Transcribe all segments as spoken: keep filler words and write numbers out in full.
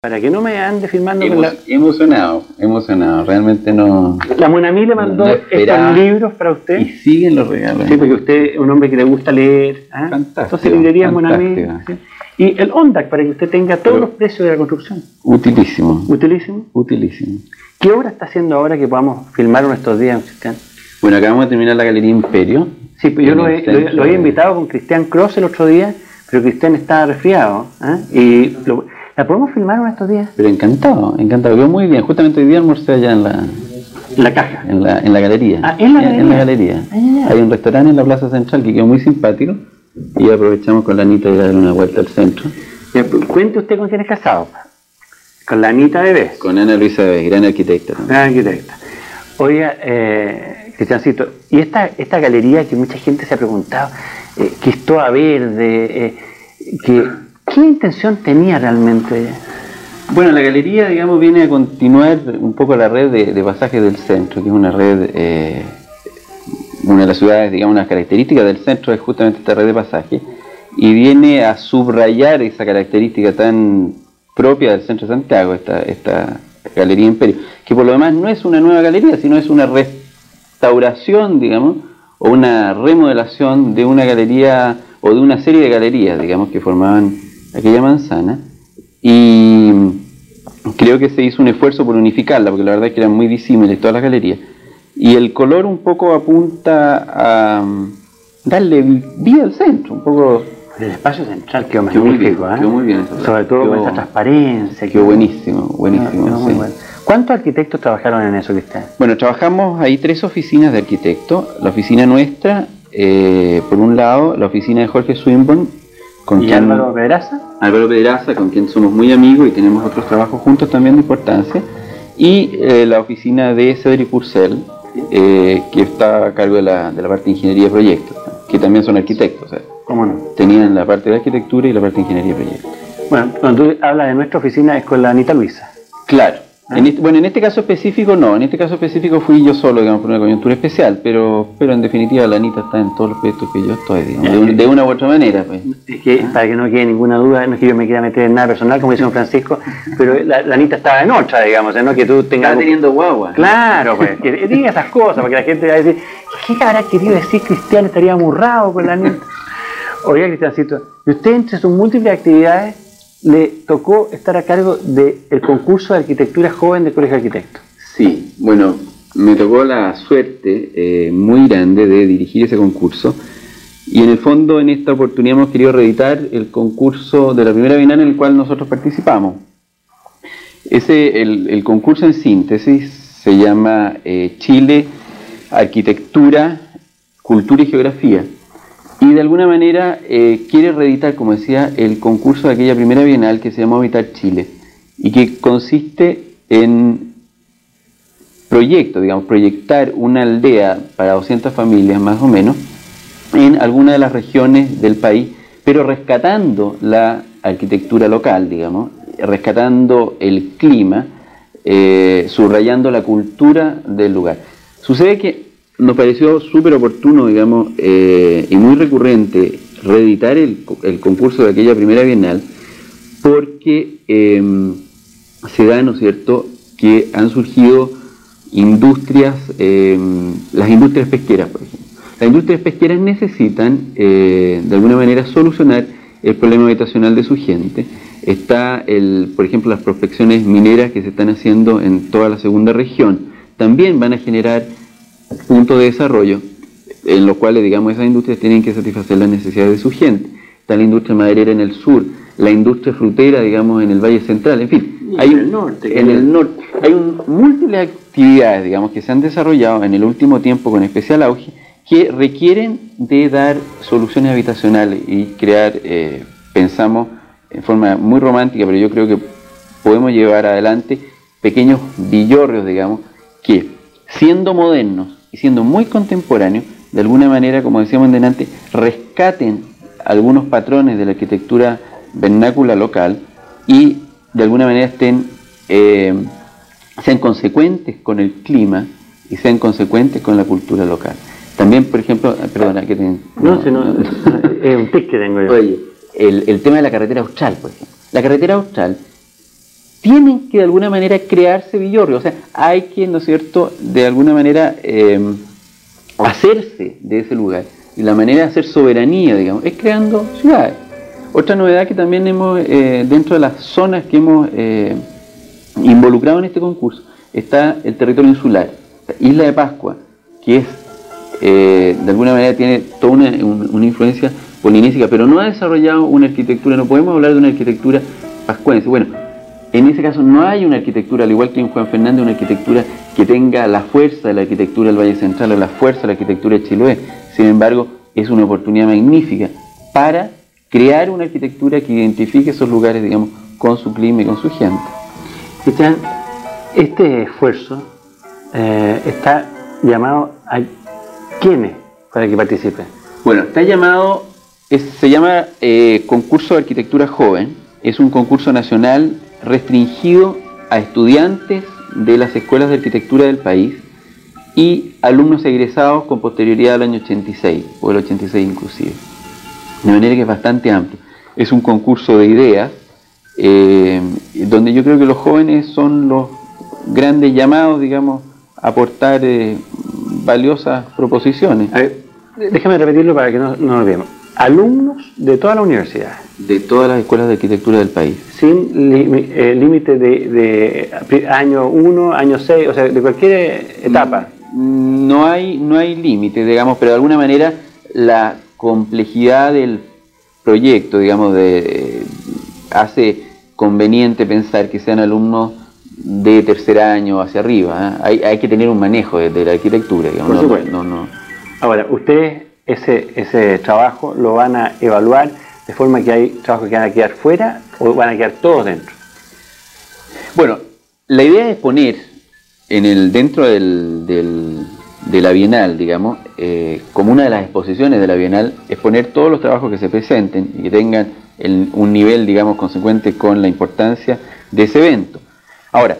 Para que no me ande firmando Emo, con la... Emocionado, emocionado, realmente no... La Monamí le mandó no estos libros para usted. Y siguen los regalos. Sí, porque usted es un hombre que le gusta leer. ¿Ah? Fantástico. Entonces, librería Monamí. ¿Sí? Y el ONDAC, para que usted tenga todos Pero, los precios de la construcción. Utilísimo. ¿Utilísimo? Utilísimo. ¿Qué obra está haciendo ahora que podamos filmar uno estos días, Cristian? Bueno, acabamos de terminar la Galería Imperio. Sí, pues yo lo, he, lo, lo había invitado con Cristian Cross el otro día, pero Cristian estaba resfriado. ¿eh? Y lo, ¿La podemos filmar uno estos días? Pero encantado, encantado. Quedó muy bien. Justamente hoy día almorcé allá en la... La caja. En la, en la galería. Ah, ¿en la galería? En la galería. Ah, ya, ya. Hay un restaurante en la Plaza Central que quedó muy simpático y aprovechamos con la Anita de dar una vuelta al centro. Ya, cuente usted con quién es casado. Con la Anita Bebés. Con Ana Luisa Bebés, gran arquitecta. Gran arquitecta. Oiga, eh, Cristiancito, y esta, esta galería que mucha gente se ha preguntado, eh, que es toda verde, eh, que, ¿qué intención tenía realmente? Bueno, la galería, digamos, viene a continuar un poco la red de, de pasajes del centro, que es una red, eh, una de las ciudades, digamos, una característica del centro es justamente esta red de pasajes, y viene a subrayar esa característica tan propia del centro de Santiago, esta, esta Galería Imperio, que por lo demás no es una nueva galería, sino es una restauración, digamos, o una remodelación de una galería, o de una serie de galerías, digamos, que formaban aquella manzana, y creo que se hizo un esfuerzo por unificarla, porque la verdad es que eran muy disímiles todas las galerías, y el color un poco apunta a darle vida al centro, un poco... El espacio central quedó magnífico, ¿eh? Quedó muy bien. Sobre todo con esa transparencia. Quedó buenísimo, buenísimo. Quedó muy sí. bueno. ¿Cuántos arquitectos trabajaron en eso, Cristian? Bueno, trabajamos ahí tres oficinas de arquitectos. La oficina nuestra, eh, por un lado, la oficina de Jorge Swinburne. Con ¿Y quien, Álvaro Pedraza? Álvaro Pedraza, con quien somos muy amigos y tenemos otros trabajos juntos también de importancia. Y eh, la oficina de Cedric Purcell, eh, que está a cargo de la, de la parte de ingeniería de proyectos, que también son arquitectos. ¿sabes? ¿Cómo no? Tenían la parte de arquitectura y la parte de ingeniería de proyectos. Bueno, cuando tú hablas de nuestra oficina es con la Anita Luisa. Claro. ¿Ah? En este, bueno, en este caso específico no, en este caso específico fui yo solo, digamos, por una coyuntura especial, pero pero en definitiva la Anita está en todos los proyectos que yo estoy, digamos, de, un, de una u otra manera. Pues. Es que, ¿Ah? Para que no quede ninguna duda, no es que yo me quiera meter en nada personal, como dice don Francisco, pero la, la Anita estaba en otra, digamos, no que tú tengas... Estaba teniendo guagua. Claro, pues, que diga esas cosas, porque la gente va a decir, ¿qué habrá querido decir Cristian? Estaría amurrado con la Anita. Oiga, Cristiancito, y usted entre sus múltiples actividades le tocó estar a cargo del concurso de arquitectura joven del Colegio de Arquitectos. Sí, bueno, me tocó la suerte eh, muy grande de dirigir ese concurso y en el fondo en esta oportunidad hemos querido reeditar el concurso de la primera bienal en el cual nosotros participamos. Ese, el, el concurso en síntesis se llama eh, Chile, Arquitectura, Cultura y Geografía. Y de alguna manera eh, quiere reeditar, como decía, el concurso de aquella primera bienal que se llamó Habitar Chile y que consiste en proyecto, digamos, proyectar una aldea para doscientas familias más o menos en alguna de las regiones del país, pero rescatando la arquitectura local, digamos, rescatando el clima, eh, subrayando la cultura del lugar. Sucede que nos pareció súper oportuno, digamos, eh, y muy recurrente reeditar el, el concurso de aquella primera bienal porque eh, se da, ¿no es cierto?, que han surgido industrias, eh, las industrias pesqueras, por ejemplo. Las industrias pesqueras necesitan, eh, de alguna manera, solucionar el problema habitacional de su gente. Está, el, por ejemplo, las prospecciones mineras que se están haciendo en toda la segunda región. También van a generar puntos de desarrollo en los cuales, digamos, esas industrias tienen que satisfacer las necesidades de su gente. Está la industria maderera en el sur, la industria frutera, digamos, en el Valle Central, en fin, hay en un, el norte, en el norte hay un, múltiples actividades, digamos, que se han desarrollado en el último tiempo con especial auge, que requieren de dar soluciones habitacionales y crear, eh, pensamos, en forma muy romántica, pero yo creo que podemos llevar adelante pequeños villorrios, digamos, que siendo modernos y siendo muy contemporáneos, de alguna manera, como decíamos delante, rescaten algunos patrones de la arquitectura vernácula local y de alguna manera estén, eh, sean consecuentes con el clima y sean consecuentes con la cultura local. También, por ejemplo, perdona, que te, no, no, si no, es un tic que tengo yo. Oye, el, el tema de la carretera austral, por ejemplo. La carretera austral tienen que de alguna manera crearse villorrios, o sea, hay que, ¿no es cierto?, de alguna manera eh, hacerse de ese lugar. Y la manera de hacer soberanía, digamos, es creando ciudades. Otra novedad que también hemos, eh, dentro de las zonas que hemos eh, involucrado en este concurso, está el territorio insular, Isla de Pascua, que es, eh, de alguna manera tiene toda una, una influencia polinésica, pero no ha desarrollado una arquitectura, no podemos hablar de una arquitectura pascuense. Bueno, en ese caso no hay una arquitectura, al igual que en Juan Fernández, una arquitectura que tenga la fuerza de la arquitectura del Valle Central o la fuerza de la arquitectura de Chiloé. Sin embargo, es una oportunidad magnífica para crear una arquitectura que identifique esos lugares, digamos, con su clima y con su gente. Cristian, este esfuerzo eh, está llamado a ¿quiénes para que participen? Bueno, está llamado, es, se llama eh, Concurso de Arquitectura Joven. Es un concurso nacional restringido a estudiantes de las escuelas de arquitectura del país y alumnos egresados con posterioridad al año ochenta y seis, o el ochenta y seis inclusive. De manera que es bastante amplio. Es un concurso de ideas, eh, donde yo creo que los jóvenes son los grandes llamados, digamos, a aportar eh, valiosas proposiciones. A ver, déjame repetirlo para que no, no nos olvidemos. Alumnos de toda la universidad. De todas las escuelas de arquitectura del país. Sin límite de, de año uno, año seis, o sea, de cualquier etapa. No hay, no hay límite, digamos, pero de alguna manera la complejidad del proyecto, digamos, de, hace conveniente pensar que sean alumnos de tercer año hacia arriba. ¿eh? Hay, hay que tener un manejo de, de la arquitectura, digamos. Por supuesto. No, no, no. Ahora, ustedes ese, ese trabajo lo van a evaluar de forma que hay trabajos que van a quedar fuera o van a quedar todos dentro. Bueno, la idea es poner en el, dentro del, del, de la Bienal, digamos, eh, como una de las exposiciones de la Bienal, es poner todos los trabajos que se presenten y que tengan el, un nivel, digamos, consecuente con la importancia de ese evento. Ahora,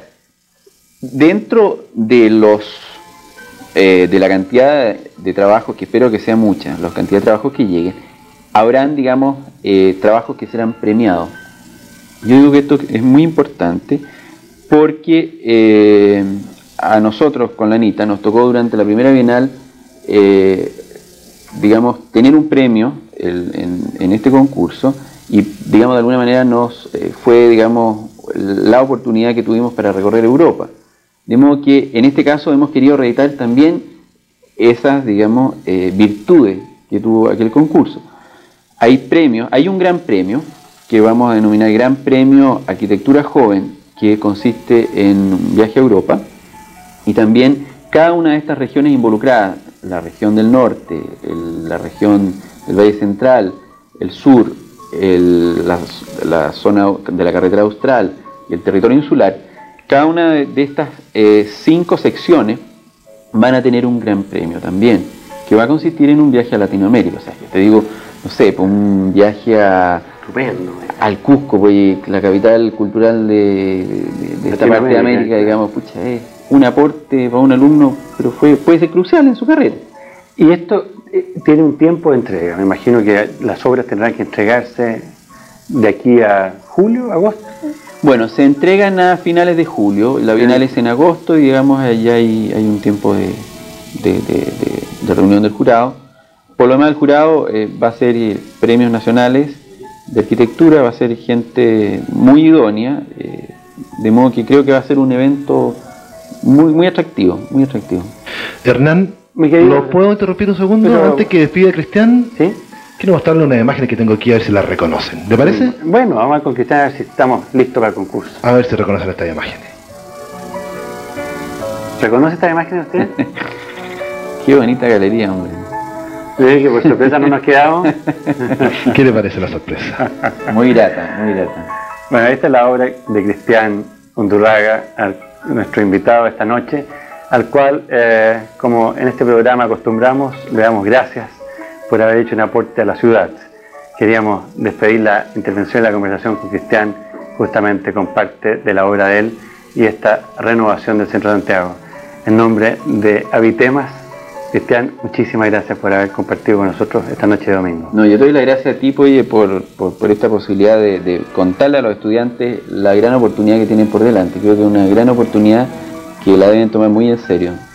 dentro de los eh, de la cantidad de trabajos, que espero que sea mucha, la cantidad de trabajos que lleguen, habrán, digamos, eh, trabajos que serán premiados. Yo digo que esto es muy importante porque eh, a nosotros con la Anita nos tocó durante la primera Bienal, eh, digamos, tener un premio el, en, en este concurso y, digamos, de alguna manera nos eh, fue, digamos, la oportunidad que tuvimos para recorrer Europa. De modo que en este caso hemos querido reeditar también esas, digamos, eh, virtudes que tuvo aquel concurso. Hay premios, hay un gran premio que vamos a denominar Gran Premio Arquitectura Joven, que consiste en un viaje a Europa, y también cada una de estas regiones involucradas, la región del norte, el, la región del Valle Central, el sur, el, la, la zona de la carretera austral y el territorio insular, cada una de, de estas eh, cinco secciones van a tener un gran premio también, que va a consistir en un viaje a Latinoamérica. O sea, yo te digo, no sé, pues un viaje a, Estupendo, al Cusco, pues, la capital cultural de, de, de esta parte de América, digamos, pucha, es un aporte para un alumno, pero fue, puede ser crucial en su carrera. Y esto eh, tiene un tiempo de entrega. Me imagino que las obras tendrán que entregarse de aquí a julio, agosto. Bueno, se entregan a finales de julio, la Bienal es en agosto y, digamos, allá hay, hay un tiempo de, de, de, de, de reunión del jurado. Por lo demás, el jurado eh, va a ser eh, premios nacionales de arquitectura, va a ser gente muy idónea, eh, de modo que creo que va a ser un evento muy, muy atractivo, muy atractivo. Hernán, ¿lo puedo interrumpir un segundo Pero, antes que despida a Cristian? Sí. Quiero mostrarle una imagen que tengo aquí a ver si la reconocen. ¿Le parece? Bueno, vamos a con Cristian a ver si estamos listos para el concurso. A ver si reconocen estas imágenes. ¿Reconoce esta imagen usted? Qué bonita galería, hombre. ¿Le que por sorpresa no nos quedamos? ¿Qué le parece la sorpresa? Muy grata, muy grata. Bueno, esta es la obra de Cristian Undurraga, nuestro invitado esta noche, al cual, eh, como en este programa acostumbramos, le damos gracias por haber hecho un aporte a la ciudad. Queríamos despedir la intervención y la conversación con Cristian justamente con parte de la obra de él y esta renovación del Centro de Santiago. En nombre de Habitemas, Cristian, muchísimas gracias por haber compartido con nosotros esta noche de domingo. No, yo te doy las gracias a ti, Poye, por, por, por esta posibilidad de, de contarle a los estudiantes la gran oportunidad que tienen por delante. Creo que es una gran oportunidad que la deben tomar muy en serio.